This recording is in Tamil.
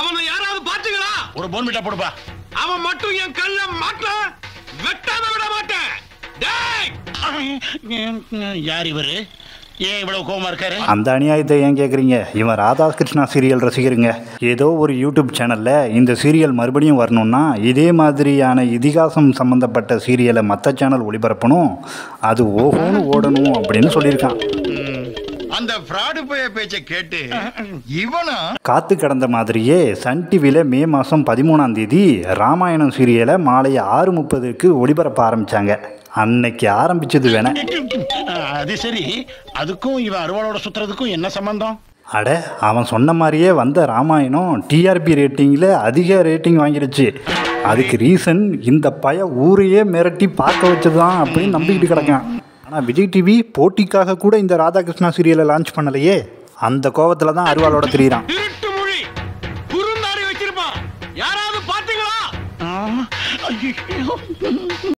அவனை யாராவது பாத்தீங்களா? ஒரு போன்விட்டா போடுப்பா. அவன் மட்டும் என் கல்ல மாட்ட வெட்டாம விட மாட்டேன். யார் இவரு? ஏன் இவ்வளவு கோவமா இருக்காரு? அந்த அநியாயத்தை ஏன் கேட்குறீங்க? இவன் ராதாகிருஷ்ணா சீரியல் ரசிகருங்க. ஏதோ ஒரு யூடியூப் சேனலில் இந்த சீரியல் மறுபடியும் வரணும்னா இதே மாதிரியான இதிகாசம் சம்மந்தப்பட்ட சீரியலை மற்ற சேனல் ஒளிபரப்பணும், அது ஓஹோன்னு ஓடணும் அப்படின்னு சொல்லியிருக்கான். அந்த ஃப்ராடு பேச்சை கேட்டு இவனா காத்து கடந்த மாதிரியே சன் டிவியில் மே மாதம் 13ஆம் தேதி ராமாயணம் சீரியலை மாலை 6:30க்கு ஒளிபரப்ப ஆரம்பித்தாங்க. அன்னைக்கு ஆரம்பிச்சது வேணா. அது சரி, அதுக்கும் இவன் அருவாளோட சுத்துறதுக்கும் என்ன சம்பந்தம்? அட, அவன் சொன்ன மாதிரியே வந்த ராமாயணம் டிஆர்பி ரேட்டிங்கில் அதிக ரேட்டிங் வாங்கிடுச்சு. அதுக்கு ரீசன் இந்த பய ஊரையே மிரட்டி பார்க்க வச்சதுதான் அப்படின்னு நம்பிக்கிட்டு கிடக்கான். ஆனால் விஜய் டிவி போட்டிக்காக கூட இந்த ராதாகிருஷ்ணா சீரியலை லான்ச் பண்ணலையே. அந்த கோவத்தில் தான் அருவாளோட திரியிறான். திருட்டு மொழி குறுந்தாடி வச்சிருப்பான். யாராவது பாத்தீங்களா?